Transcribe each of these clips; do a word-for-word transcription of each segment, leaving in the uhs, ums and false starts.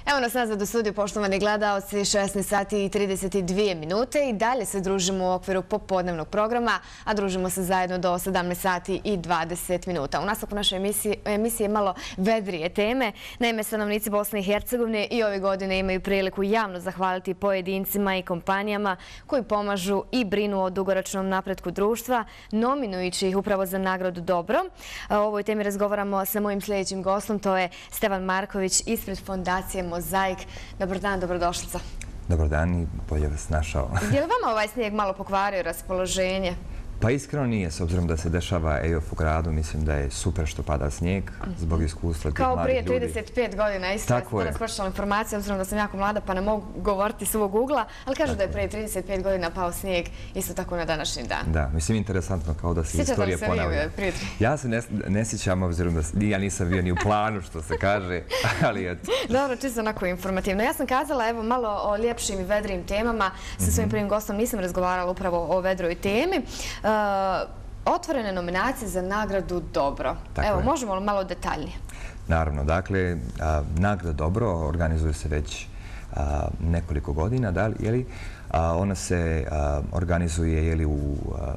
Evo nas nazad u studiju, poštovani gledaoci, šesnaest sati i trideset dvije minute i dalje se družimo u okviru popodnevnog programa, a družimo se zajedno do sedamnaest sati i dvadeset minuta. U nastavku naše emisije, emisije malo vedrije teme. Naime, stanovnici Bosne i Hercegovine i ove godine imaju priliku javno zahvaliti pojedincima i kompanijama koji pomažu i brinu o dugoročnom napretku društva, nominujući ih upravo za nagradu Dobro. O ovoj temi razgovaramo sa mojim sljedećim gostom, to je Stevan Marković ispred Fondacije Mozaik. Dobar dan, dobrodošlica. Dobar dan i bolje vas našao. Je li vama ovaj snijeg malo pokvario raspoloženje? Pa iskreno nije, s obzirom da se dešava E O F u gradu, mislim da je super što pada snijeg zbog iskustva tih mladih ljudi. Kao prije trideset pet godina, isto je danas pročitala informacija, obzirom da sam jako mlada pa ne mogu govoriti svog ugla, ali kažu da je prije trideset pet godina pao snijeg isto tako na današnji dan. Da, mislim interesantno kao da se istorija ponavlja. Ja se ne sjećam, obzirom da ja nisam bio ni u planu što se kaže, ali eto. Dobro, čisto onako informativno. Ja sam kazala evo malo o ljepšim i vedrijim temama. Sa svojim prvim gostom nisam razgovarala upravo o vedroj temi. Otvorene nominacije za nagradu Dobro. Evo, možemo li malo detaljnije? Naravno, dakle, nagrada Dobro organizuje se već nekoliko godina, ona se organizuje u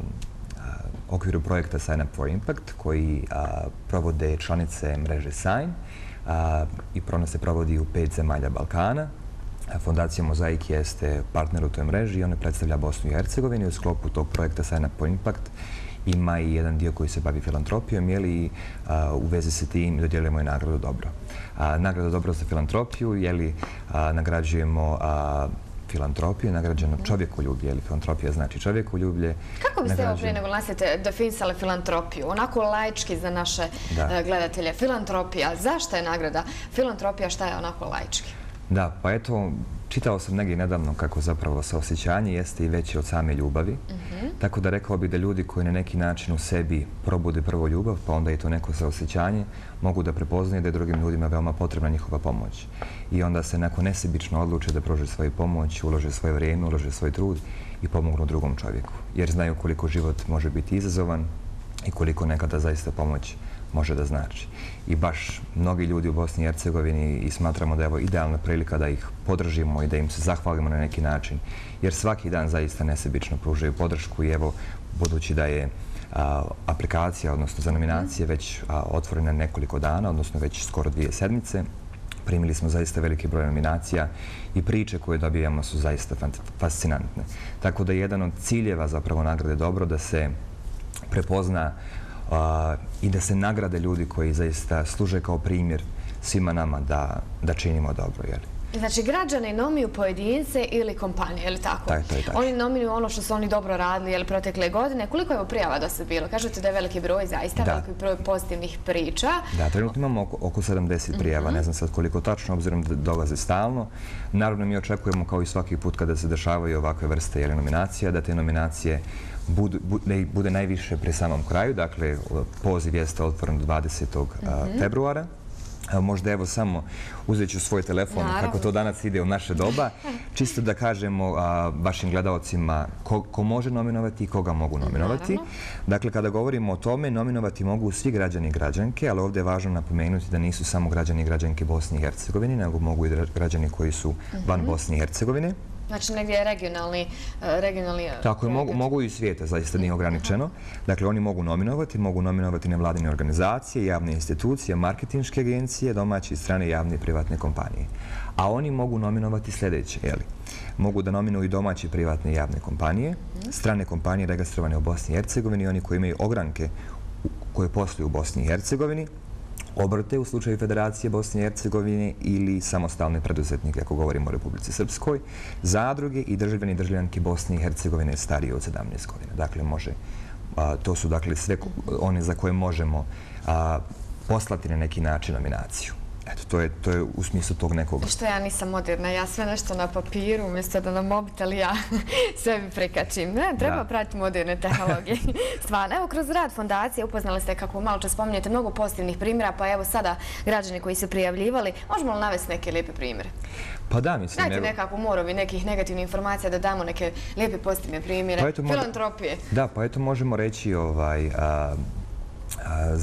okviru projekta Sign Up for Impact koji provode članice mreže Sign i ona se provodi u pet zemalja Balkana. Fondacija Mozaik jeste partner u toj mreži i ona predstavlja Bosnu i Hercegovinu i u sklopu tog projekta Sign Up for Impact ima i jedan dio koji se bavi filantropijom i u vezi sa tim dodjeljujemo i nagradu Dobro. Nagrada Dobro za filantropiju, nagrađujemo filantropiju, nagrađeno čovjekoljublje, jer filantropija znači čovjekoljublje. Kako biste ovo prije nego nastavite definisali filantropiju? Onako laički za naše gledatelje. Filantropija, zašto je nagrada filantropija, šta je onako laički? Da, pa eto, čitao sam negdje nedavno kako zapravo saosjećanje jeste i veće od same ljubavi. Tako da rekao bih da ljudi koji na neki način u sebi probude prvo ljubav, pa onda i to neko saosjećanje, mogu da prepoznaju da je drugim ljudima veoma potrebna njihova pomoć. I onda se neko nesebično odluče da pruže svoju pomoć, ulože svoje vrijeme, ulože svoj trud i pomognu drugom čovjeku. Jer znaju koliko život može biti izazovan i koliko nekada zaista pomoć može da znači. I baš mnogi ljudi u Bosni i Hercegovini i smatramo da je ovo idealna prilika da ih podržimo i da im se zahvalimo na neki način. Jer svaki dan zaista nesebično pružaju podršku i evo, budući da je aplikacija, odnosno za nominacije, već otvorena nekoliko dana, odnosno već skoro dvije sedmice, primili smo zaista veliki broj nominacija i priče koje dobijamo su zaista fascinantne. Tako da je jedan od ciljeva zapravo nagrade Dobro da se prepozna i da se nagrade ljudi koji zaista služe kao primjer svima nama da činimo dobro. Znači, građani nominuju pojedince ili kompanije, je li tako? Oni nominuju ono što su oni dobro radili protekle godine. Koliko je ovo prijava do sad bilo? Kažete da je veliki broj, zaista veliki broj pozitivnih priča. Da, trenutno imamo oko sedamdeset prijava, ne znam sad koliko tačno, obzirom da dolaze stalno. Naravno, mi očekujemo kao i svaki put kada se dešavaju ovakve vrste nominacija, da te nominacije bude najviše pri samom kraju. Dakle, poziv jeste otvoren dvadesetog februara. Možda evo samo uzet ću svoj telefon kako to danas ide u naše doba. Čisto da kažemo vašim gledalcima ko može nominovati i koga mogu nominovati. Dakle, kada govorimo o tome, nominovati mogu svi građani i građanke, ali ovdje je važno napomenuti da nisu samo građani i građanke Bosne i Hercegovine, nego mogu i građani koji su van Bosne i Hercegovine. Znači, negdje je regionalni... Tako je, mogu i svijeta, zaista nije ograničeno. Dakle, oni mogu nominovati, mogu nominovati nevladine organizacije, javne institucije, marketinške agencije, domaće i strane javne i privatne kompanije. A oni mogu nominovati sljedeće, jeli? Mogu da nominuju domaće privatne i javne kompanije, strane kompanije registrovane u Bosni i Hercegovini, oni koji imaju ogranke koje posluju u Bosni i Hercegovini, obrte u slučaju Federacije Bosne i Hercegovine ili samostalne preduzetnike, ako govorimo o Republici Srpskoj, zadruge i državljani i državljanke Bosne i Hercegovine starije od sedamnaest godina. Dakle, može, to su dakle sve one za koje možemo poslati na neki način nominaciju. Eto, to je u smislu tog nekog... Što ja nisam moderna, ja sve nešto na papiru, umjesto da na mobitel ja sebi prikačim. Treba pratiti moderne tehnologije. Stvarno, evo, kroz rad fondacije upoznali ste, kako malo čas spominjete, mnogo pozitivnih primjera, pa evo sada građani koji su prijavljivali, možemo li navesti neke lijepe primjere? Pa da, mislim... Dajte nekako morovi nekih negativnih informacija da damo neke lijepe pozitivne primjere. Filantropije. Da, pa eto možemo reći ovaj...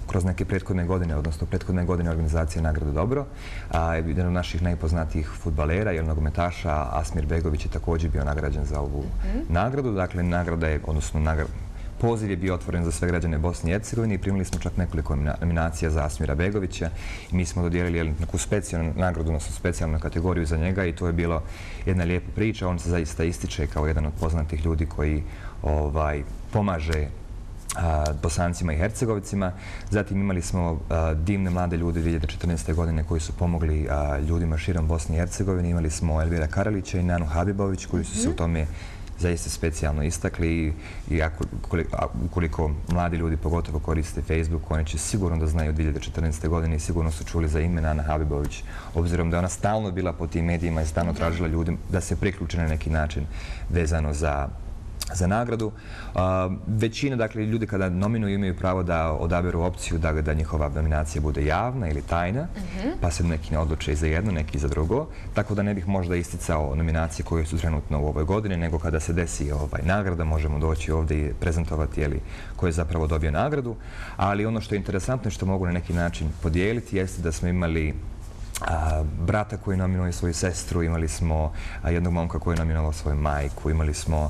kroz neke prethodne godine, odnosno prethodne godine organizacije Nagradu Dobro. Jedan od naših najpoznatijih fudbalera i nogometaša, Asmir Begović, je također bio nagrađen za ovu nagradu. Dakle, nagrada je, odnosno poziv je bio otvoren za sve građane Bosne i Hercegovine i primili smo čak nekoliko nominacija za Asmira Begovića i mi smo dodijelili neku specijalnu nagradu, odnosno specijalnu kategoriju za njega i to je bilo jedna lijepa priča. On se zaista ističe kao jedan od poznatih ljudi koji pomaže Bosancima i Hercegovicima. Zatim imali smo divne mlade ljude dvije hiljade četrnaeste. godine koji su pomogli ljudima širom Bosne i Hercegovine. Imali smo Elvira Karalića i Nanu Habibović koji su se u tome zaista specijalno istakli i ukoliko mladi ljudi pogotovo koriste Facebook, oni će sigurno da znaju dvije hiljade četrnaeste. godine i sigurno su čuli za ime Nana Habibović, obzirom da ona stalno bila po tim medijima i stalno tražila ljudima da se priključe na neki način vezano za za nagradu. Većina, dakle, ljudi kada nominuju imaju pravo da odaberu opciju da njihova nominacija bude javna ili tajna, pa se neki ne odluče i za jedno, neki i za drugo. Tako da ne bih možda isticao nominacije koje su trenutno u ovoj godini, nego kada se desi nagrada možemo doći ovdje i prezentovati ko je zapravo dobio nagradu. Ali ono što je interesantno i što mogu na neki način podijeliti jeste da smo imali brata koji je nominovao svoju sestru, imali smo jednog momka koji je nominovao svoju majku, imali smo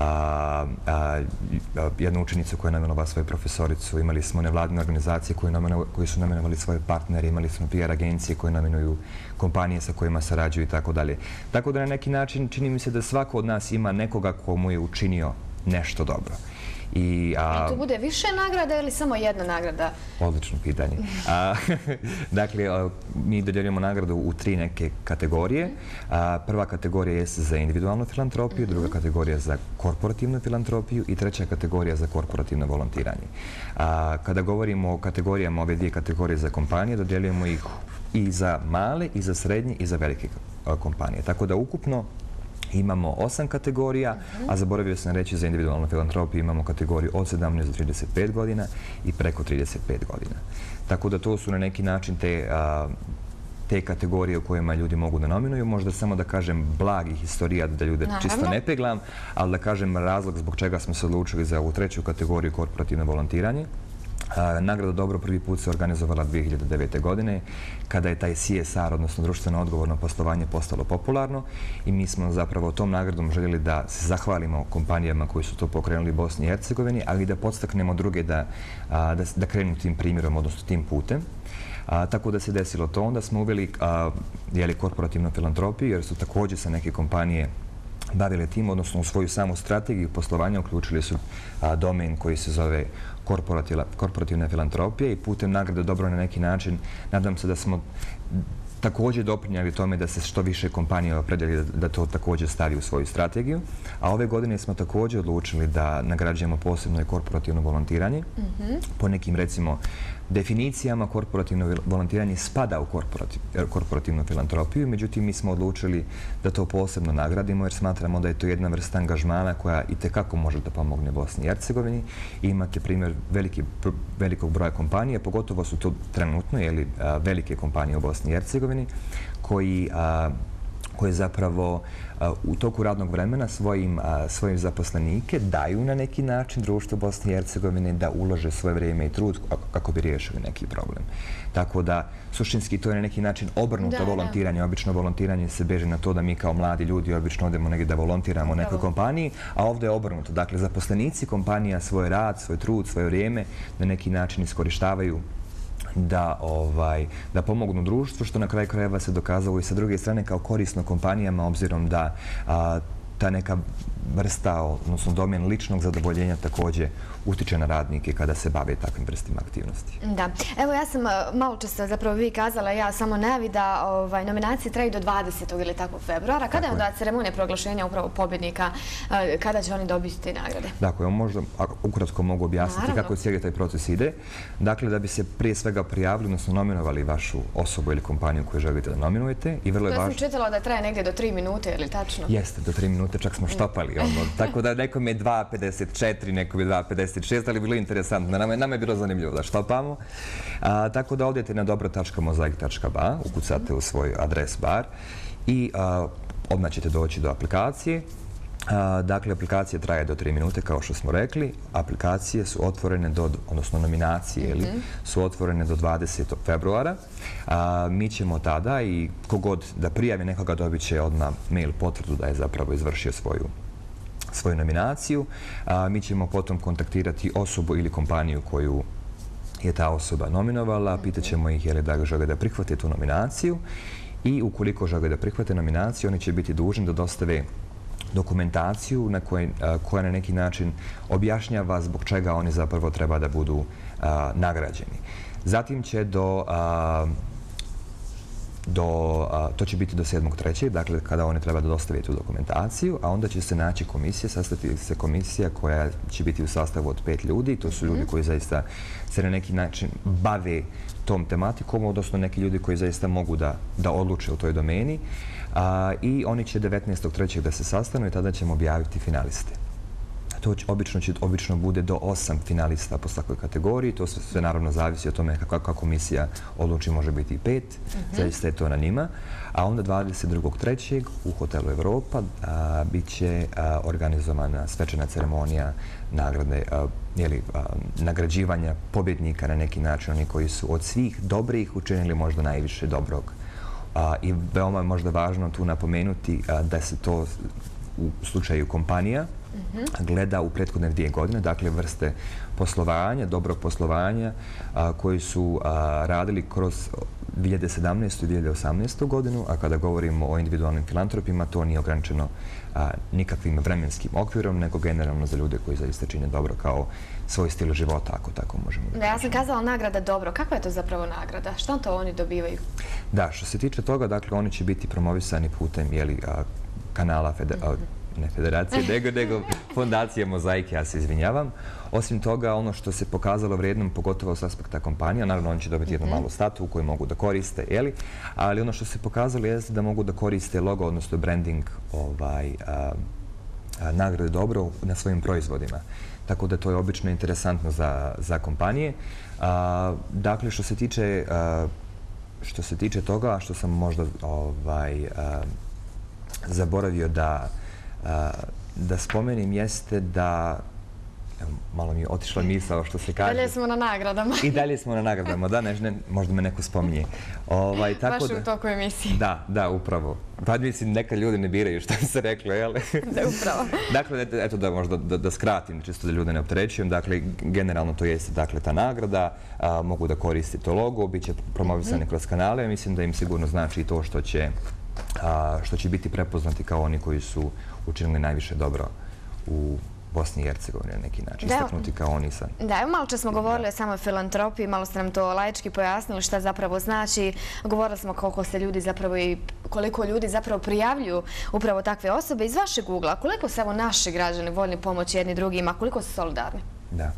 jednu učenicu koja je nominovao svoju profesoricu, imali smo nevladine organizacije koji su nominovali svoje partnere, imali smo P R agencije koje nominuju kompanije sa kojima sarađuju i tako dalje. Tako da na neki način čini mi se da svako od nas ima nekoga ko mu je učinio nešto dobro. I to bude više nagrada ili samo jedna nagrada? Odlično pitanje. Dakle, mi dodjeljujemo nagradu u tri neke kategorije. Prva kategorija je za individualnu filantropiju, druga kategorija za korporativnu filantropiju i treća kategorija za korporativno volontiranje. Kada govorimo o kategorijama, ove dvije kategorije za kompanije, dodjeljujemo ih i za male, i za srednje, i za velike kompanije. Tako da ukupno imamo osam kategorija, a zaboravio sam reći za individualnu filantropiju imamo kategoriju od sedamnaest do trideset pet godina i preko trideset pet godina. Tako da to su na neki način te kategorije u kojima ljudi mogu da nominuju. Možda samo da kažem blagi historija, da ljude čisto ne peglam, ali da kažem razlog zbog čega smo se odlučili za ovu treću kategoriju korporativno volontiranje. Nagrada Dobro prvi put se organizovala dvije hiljade devete. godine kada je taj C S R, odnosno društveno odgovorno poslovanje, postalo popularno i mi smo zapravo tom nagradom željeli da se zahvalimo kompanijama koji su to pokrenuli u Bosni i Hercegovini, ali i da podstaknemo druge da krenu tim primjerom, odnosno tim putem. Tako da se desilo to. Onda smo uveli korporativnu filantropiju jer su također sa neke kompanije bavile tim, odnosno u svoju samu strategiju poslovanja uključili su domen koji se zove korporativna filantropija i putem nagrade Dobro na neki način nadam se da smo također doprinjali tome da se što više kompanija opredeli da to također stavi u svoju strategiju. A ove godine smo također odlučili da nagrađujemo posebno i korporativno volontiranje. Po nekim, recimo, definicijama korporativno volontiranje spada u korporativnu filantropiju, međutim mi smo odlučili da to posebno nagradimo jer smatramo da je to jedna vrsta angažmana koja i tekako može da pomogne Bosni i Hercegovini. Imate primjer velikog broja kompanija, pogotovo su to trenutno velike kompanije u Bosni i Hercegovini koje zapravo u toku radnog vremena svojim zaposlenike daju na neki način društvu Bosne i Hercegovine da ulože svoje vrijeme i trud kako bi riješili neki problem. Tako da, suštinski, to je na neki način obrnuto volontiranje. Obično volontiranje se beže na to da mi kao mladi ljudi obično odemo negdje da volontiramo u nekoj kompaniji, a ovdje je obrnuto. Dakle, zaposlenici kompanija svoj rad, svoj trud, svoje vrijeme na neki način iskorištavaju da pomognu društvu, što na kraju krajeva se dokazalo i sa druge strane kao korisno kompanijama, obzirom da ta neka vrsta, odnosno domen ličnog zadovoljenja također utiče na radnike kada se bave takvim vrstima aktivnosti. Da. Evo, ja sam malo često zapravo vi kazala, ja samo najavi da nominacije traju do dvadesetog ili tako februara. Kada je onda ceremonija proglašenja upravo pobjednika, kada će oni dobiti te nagrade? Dakle, možda ukratko mogu objasniti kako cijeli taj proces ide. Dakle, da bi se prije svega prijavili, odnosno nominovali vašu osobu ili kompaniju koju želite da nominujete. To sam čitala da traje negdje do tri minute, ili tačno? Jeste, do tri minute, čak smo štopali. Tako da nekom je dva pedeset četiri, nekom je dva pedeset šest, ali bilo interesantno. Nama je bilo zanimljivo da štopamo. Tako da odete na dobro tačka mozaik tačka ba, ukucate u svoj adres bar i odmah ćete doći do aplikacije Dakle, aplikacija traje do tri minute, kao što smo rekli. Aplikacije su otvorene do, odnosno nominacije, su otvorene do dvadesetog februara. Mi ćemo tada i kogod da prijavi nekoga dobit će odmah mail potvrdu da je zapravo izvršio svoju svoju nominaciju. Mi ćemo potom kontaktirati osobu ili kompaniju koju je ta osoba nominovala. Pitat ćemo ih je li da žele da prihvate tu nominaciju i ukoliko žele da prihvate nominaciju, oni će biti dužni da dostave dokumentaciju na koj, koja na neki način objašnjava zbog čega oni zapravo treba da budu a, nagrađeni. Zatim će do, a, do a, to će biti do sedmog trećeg dakle kada oni treba da dostave tu dokumentaciju, a onda će se naći komisija, sastati se komisija koja će biti u sastavu od pet ljudi. To su ljudi koji zaista se na neki način bave tom tematikom, odnosno neki ljudi koji zaista mogu da, da odluče u toj domeni. A, i oni će devetnaestog trećeg da se sastanu i tada ćemo objaviti finaliste. To će, obično, će, obično bude do osam finalista po svakoj kategoriji. To sve, sve naravno zavisi o tome kako komisija odluči, može biti i pet. Mm-hmm. Zaista je to na njima. A onda dvadeset drugog trećeg u hotelu Evropa a, bit će a, organizovana svečana ceremonija nagrade, a, jeli, a, nagrađivanja pobjednika na neki način, oni koji su od svih dobrih učinili možda najviše dobrog. A, I veoma je možda važno tu napomenuti a, da se to u slučaju kompanija mm-hmm. gleda u prethodne dvije godine, dakle vrste poslovanja, dobrog poslovanja a, koji su a, radili kroz dvije hiljade sedamnaestu i dvije hiljade osamnaestu godinu, a kada govorimo o individualnim filantropima, to nije ograničeno a, nikakvim vremenskim okvirom, nego generalno za ljude koji zaista čine dobro kao svoj stil života, ako tako možemo da kažemo. Ja sam kazala nagrada dobro. Kakva je to zapravo nagrada? Što to oni dobivaju? Da, što se tiče toga, dakle, oni će biti promovisani putem jeli, a, kanala fede, a, ne federacije, nego, nego fondacije Mozaik, ja se izvinjavam. Osim toga, ono što se pokazalo vrijednom, pogotovo s aspekta kompanija, naravno oni će dobiti jednu malu statu koju mogu da koriste, jeli? Ali ono što se pokazalo je da mogu da koriste logo, odnosno branding ovaj, a, a, nagrade dobro na svojim proizvodima. Tako da to je obično interesantno za, za kompanije. A, dakle, što se tiče, a, što se tiče toga, što sam možda ovaj, a, zaboravio da, a, da spomenim jeste da malo mi je otišla misao što se kaže. Dalje smo na nagradama. I dalje smo na nagradama, da, ne, ne, možda me neko spominje. Ovaj, tako Baš da, u toku emisije. Da, da, upravo. Pa mislim, neka ljudi ne biraju što se reklo, jel? Da, upravo. Dakle, eto da možda da, da skratim, čisto da ljude ne opterećujem. Dakle, generalno to jeste dakle, ta nagrada, a, mogu da koriste to logo, bit će promovisani mm-hmm. kroz kanale. Mislim da im sigurno znači i to što će, a, što će biti prepoznati kao oni koji su učinili najviše dobro u Bosni i Hercegovini na neki način, istaknuti kao oni sad. Da, evo malo čas smo govorili o samoj filantropiji, malo ste nam to laički pojasnili šta zapravo znači. Govorili smo koliko se ljudi zapravo i koliko ljudi zapravo prijavljuju upravo takve osobe. Iz vašeg ugla, koliko se evo naši građani voljni pomoći jedni drugima, koliko su solidarni? Da.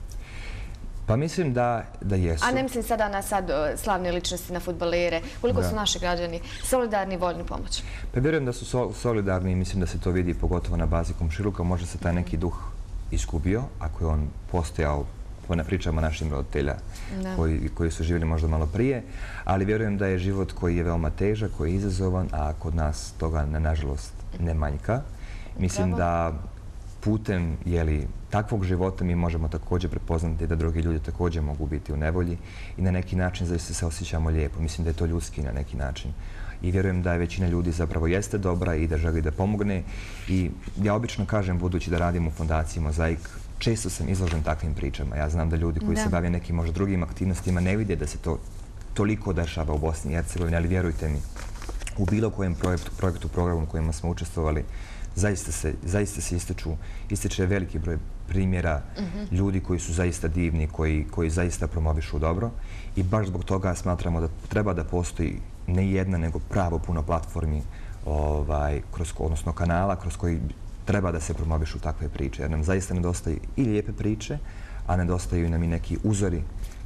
Pa mislim da, da jesu. A ne mislim sada na sad slavne ličnosti, na fudbalere. Koliko da. su naši građani solidarni i voljni pomoći? Pa vjerujem da su so, solidarni i mislim da se to vidi pogotovo na bazi komšiluka. Može se taj neki duh izgubio, ako je on postojao po ne pričama našim roditelja koji, koji su živjeli možda malo prije, ali vjerujem da je život koji je veoma težak, koji je izazovan, a kod nas toga nažalost ne manjka. Mislim Pravo. da putem jeli, takvog života mi možemo također prepoznati da drugi ljudi također mogu biti u nevolji i na neki način zaista se osjećamo lijepo. Mislim da je to ljudski na neki način. I vjerujem da je većina ljudi zapravo jeste dobra i da želi da pomogne. I ja obično kažem, budući da radim u fondaciji Mozaik, često sam izložen takvim pričama. Ja znam da ljudi koji da. se bave nekim možda drugim aktivnostima ne vide da se to toliko dešava u Bosni i Hercegovini, ali vjerujte mi, u bilo kojem projektu, projektu programu u kojima smo učestvovali, zaista se, zaista se ističu, ističe veliki broj primjera mm-hmm. ljudi koji su zaista divni, koji, koji zaista promovišu dobro. I baš zbog toga smatramo da treba da postoji ne jedna, nego pravo puno platformi, ovaj, kroz, odnosno kanala kroz koji treba da se promovišu takve priče. Jer nam zaista nedostaju i lijepe priče, a nedostaju nam i neki uzori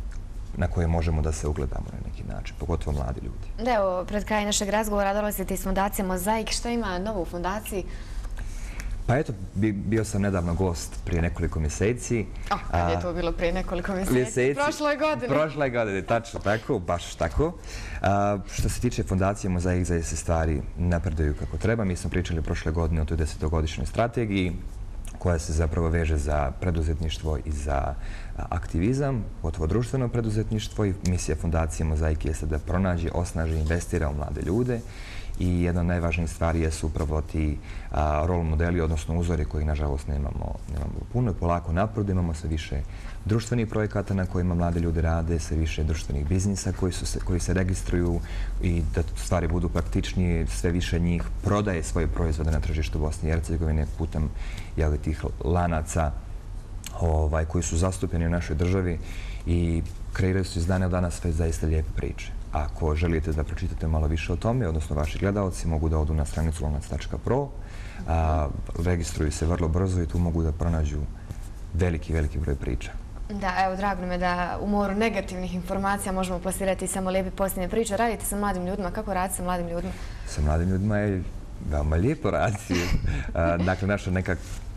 na koje možemo da se ugledamo na neki način, pogotovo mladi ljudi. Da, evo, pred kraj našeg razgovora dolazite iz fondacije Mozaik. Što ima novo u fondaciji? Pa eto, bio sam nedavno gost prije nekoliko mjeseci. Oh, kad je to bilo prije nekoliko mjeseci? Prošle godine. Prošle godine, tačno tako, baš tako. Što se tiče Fondacije Mozaik, zaista stvari napreduju kako treba. Mi smo pričali prošle godine o toj desetogodišnjoj strategiji koja se zapravo veže za preduzetništvo i za aktivizam, gotovo društveno preduzetništvo, i misija Fondacije Mozaik jeste da pronađe, osnaži i investira u mlade ljude. I jedna od najvažnijih stvari jesu upravo ti rol modeli, odnosno uzori kojih nažalost nemamo puno. Polako napred imamo sve više društvenih projekata na kojima mlade ljudi rade, sve više društvenih biznisa koji se registruju i da stvari budu praktičnije, sve više njih prodaje svoje proizvode na tržištu Bosne i Hercegovine putem tih lanaca koji su zastupljeni u našoj državi i kreiraju se iz dana u dana sve zaista lijepe priče. Ako želite da pročitate malo više o tome, odnosno vaši gledalci mogu da odu na stranicu lonac tačka pro, registruju se vrlo brzo i tu mogu da pronađu veliki, veliki broj priča. Da, evo, drago nam je da u moru negativnih informacija možemo plasirati samo lijepe pozitivne priče. Radite sa mladim ljudima. Kako radite sa mladim ljudima? Sa mladim ljudima je veoma lijepo raditi. Dakle, naša neka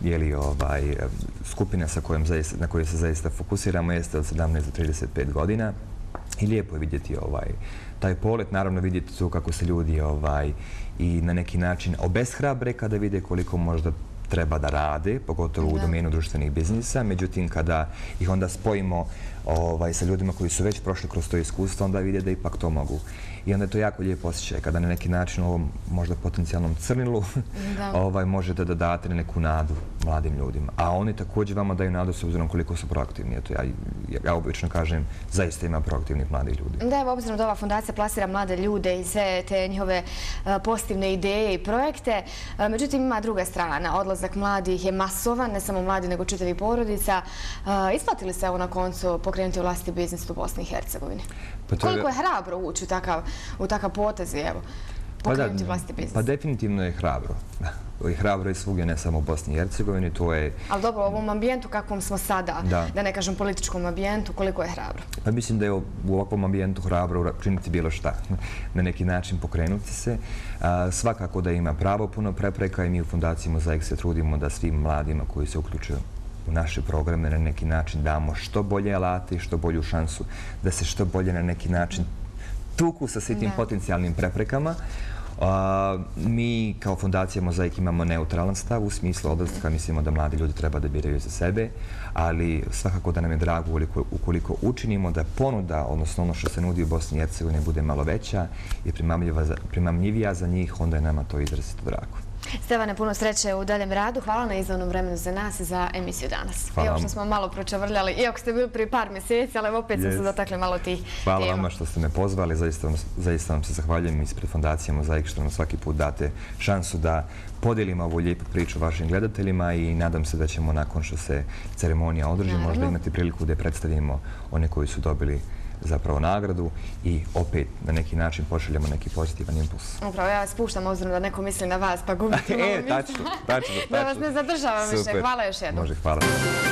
skupina na kojoj se zaista fokusiramo jeste od sedamnaest do trideset pet godina. I lijepo je vidjeti taj polet, naravno vidjeti to kako se ljudi i na neki način obeshrabre kada vide koliko možda treba da rade, pogotovo u domenu društvenih biznisa. Međutim, kada ih onda spojimo sa ljudima koji su već prošli kroz to iskustvo, onda vide da ipak to mogu. I onda je to jako lijep osjećaj kada na neki način u ovom možda potencijalnom crnilu možete da date neku nadu mladim ljudima. A oni također vama daju nadu s obzirom koliko su proaktivni. Ja obično kažem, zaista ima proaktivnih mladih ljudi. Da, evo, obzirom da ova fondacija plasira mlade ljude i sve te njihove pozitivne ideje i projekte. Međutim, ima druga strana. Odlazak mladih je masovan, ne samo mladi, nego čitavi porodica. Isplati li se evo na koncu pokrenuti vlastiti biznis u Bosni i Hercegovini? Koliko je hrabro ući u takav potez i evo, pokrenuti vlastiti biznis? Pa definitivno je hrabro. I hrabro je svugdje, ne samo u Bosni i Hercegovini, to je... Ali dobro, u ovom ambijentu kakvom smo sada, da ne kažem političkom ambijentu, koliko je hrabro? Pa mislim da je u ovakvom ambijentu hrabro učiniti bilo šta, na neki način pokrenuti se. Svakako da ima pravo puno prepreka i mi u Fondaciji Mozaik se trudimo da svim mladima koji se uključuju u naše programe na neki način damo što bolje alate i što bolju šansu da se što bolje na neki način tuku sa svim tim potencijalnim preprekama. Mi kao Fondacija Mozaik imamo neutralan stav u smislu odlaska. Mislimo da mladi ljudi treba da biraju za sebe, ali svakako da nam je drago ukoliko učinimo da ponuda, odnosno ono što se nudi u Bosni i Hercegovini, bude malo veća i primamljivija za njih, onda je nama to izrazito drago. Stevane, puno sreće u daljem radu. Hvala na izdavnom vremenu za nas i za emisiju danas. Evo što smo malo pročavrljali, iako ste bili prije par mjeseci, ali opet smo se dotakli malo tih tema. Hvala vama što ste me pozvali. Zaista vam se zahvaljujem ispred Fondacije Mozaik što nam svaki put date šansu da podijelimo ovu lijepu priču vašim gledateljima i nadam se da ćemo nakon što se ceremonija održi možda imati priliku da predstavimo one koji su dobili zapravo nagradu i opet na neki način pošaljamo neki pozitivan impuls. Upravo, ja vas puštam obzirom da neko misli na vas pa gubite malo misli. E, tačno, tačno. Da vas ne zadržavam više. Hvala još jednom. Može, hvala.